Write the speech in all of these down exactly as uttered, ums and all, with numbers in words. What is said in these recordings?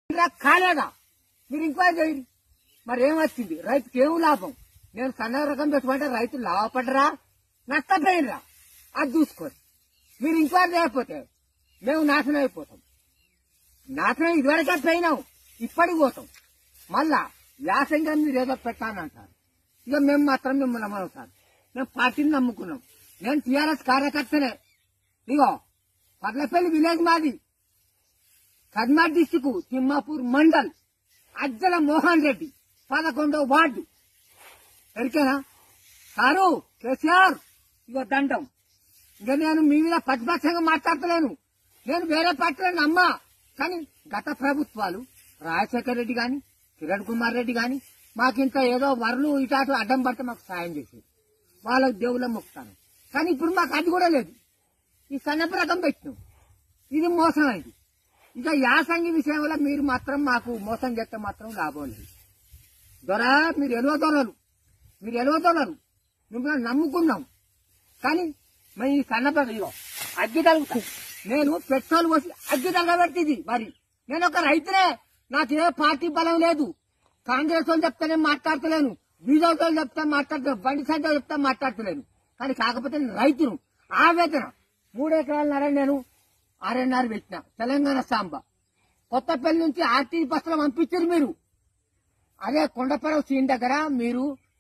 కాలేదా మీరు ఎంక్వైరీ చేయండి. మరి ఏమొచ్చింది? రైతుకి ఏం లాభం? నేను సన్న రకం పెట్టుకుంటే రైతులు లాభపడరా నష్టపోయినరా అది చూసుకోండి. మీరు ఎంక్వైరీ చేయకపోతే మేము నాశనం అయిపోతాం. నాశనం ఇదివరకే పోయినాం, ఇప్పటికి పోతాం. మళ్ళా వ్యాసంగా మీరు ఏదో పెట్టానంటారు. ఇక మేము మాత్రం మిమ్మల్ని నమ్మను సార్. మేము పార్టీని నమ్ముకున్నాం. నేను టీఆర్ఎస్ కార్యకర్తనే. ఇగో పర్లపల్లి విలేజ్ మాది, కర్మార్ డిస్టిక్ తిమ్మాపూర్ మండల్, అజ్జల మోహన్ రెడ్డి, పదకొండో వార్డు. ఎరికేనా సారు కేసీఆర్? ఇగో దండం. ఇక నేను మీ మీద ప్రతిపక్షంగా మాట్లాడతలేను. నేను వేరే పార్టీలను నమ్మా. కానీ గత ప్రభుత్వాలు రాజశేఖర రెడ్డి గాని కిరణ్ కుమార్ రెడ్డి గాని మాకింత ఏదో వరలు ఇటాటు అడ్డం పడితే మాకు సాయం చేసేది. వాళ్ళకు దేవుళ్ళ మొక్కుతాను. కానీ ఇప్పుడు మాకు అది కూడా లేదు. ఈ సన్నపు రకం పెట్టినాం. ఇది మోసం అయింది. ఇక యాసంగి విషయంలో మీరు మాత్రం మాకు మోసం చేస్తే మాత్రం లాభం లేదు. దొరా మీరు ఎలువ దొరలు, మీరు ఎలువ దొరలు. మిమ్మల్ని నమ్ముకున్నాం. కానీ మేము ఈ సన్నప ఇగో అగ్గి తలుగుతా. నేను పెట్రోల్ పోసి అగ్గి తగబెట్టింది మరి. నేను ఒక రైతునే. నాకు ఏ పార్టీ బలం లేదు. కాంగ్రెస్ వాళ్ళు చెప్తానే మాట్లాడతలేను, బీజేపీ వాళ్ళు చెప్తా మాట్లాడతాను, బండి సంఖ్య చెప్తా మాట్లాడతలేను. కానీ కాకపోతే నేను రైతును. ఆవేదన మూడు ఎకరాలన్నర నేను ఆర్ఎన్ఆర్ పెట్టిన తెలంగాణ సాంబ. కొత్తపల్లి నుంచి ఆర్టీ బస్సులో పంపించారు మీరు. అదే కొండపడవ సీన్ దగ్గర మీరు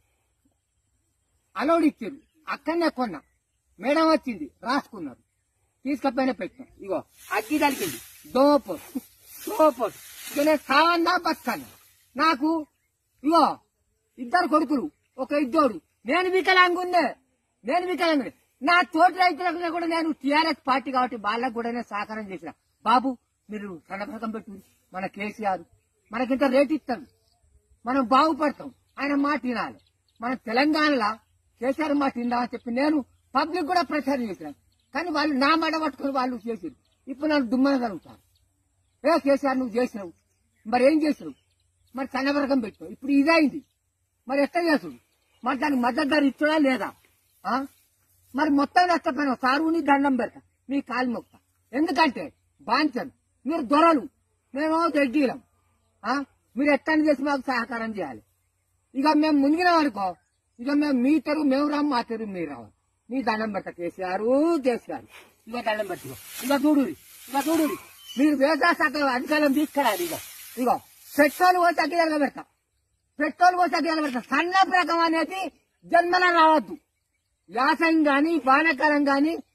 అలౌడ్ ఇచ్చారు. అక్కడనే కొన్నా. మేడం వచ్చింది, రాసుకున్నారు, తీసుకపోయినా పెట్టినా. ఇగో అగ్గి తలికింది. దోమపోటు దోమపోటు. ఇక నేను సావన్నా బతకన్నా. నాకు ఇగో ఇద్దరు కొడుకులు, ఒక ఇద్దోడు. నేను వికలాంగుండే, నేను వికలాంగుండే. నా తోటి రైతులకు కూడా నేను టీఆర్ఎస్ పార్టీ కాబట్టి వాళ్ళకు కూడా నేను సహకారం చేసిన. బాబు మీరు సన్నపథకం పెట్టు, మన కేసీఆర్ మనకింత రేటు ఇస్తాడు, మనం బాగుపడతాం. ఆయన మాట వినాలి. మన తెలంగాణలో కేసీఆర్ మాట విందామని చెప్పి నేను పబ్లిక్ కూడా ప్రచారం చేసినాను. కానీ వాళ్ళు నా మాట పట్టుకుని వాళ్ళు చేసారు. ఇప్పుడు నన్ను దుమ్మనగలుగుతారు. ఏ కేసీఆర్ నువ్వు చేసినావు, మరి ఏం చేసినావు? మరి సన్నపథకం పెట్టినావు, ఇప్పుడు ఇదైంది. మరి ఎట్లా చేసుడు? మరి దానికి మద్దతు ధర ఇచ్చడా లేదా? మరి మొత్తం నష్టపోయినావు. సారుని దండం పెడతా, మీ కాలు మొక్తా. ఎందుకంటే బాంచను, మీరు దొరలు, మేము రెడ్డిలం. మీరు ఎట్లా చేసి మాకు సహకారం చేయాలి. ఇక మేము మునిగినాం అనుకో, ఇక మేము మీ తెరువు మేము రాము, మా తెరువు మీరు రావాలి. మీ దండం పెడతా కేసీఆర్ కేసీఆర్. ఇక దండం పెట్టుకో. ఇక చూడు, ఇక చూడు, మీరు వేసా శాఖ అధికారం తీసుకురాలి. ఇక ఇగో పెట్రోల్ పోసి అగ్గిదలుగా పెడతా, పెట్రోల్ పోసి అగ్గిదలుగా పెడతా. సన్న రకం అనేది జన్మలా రావద్దు. వ్యాసం గాని వానకాలం గాని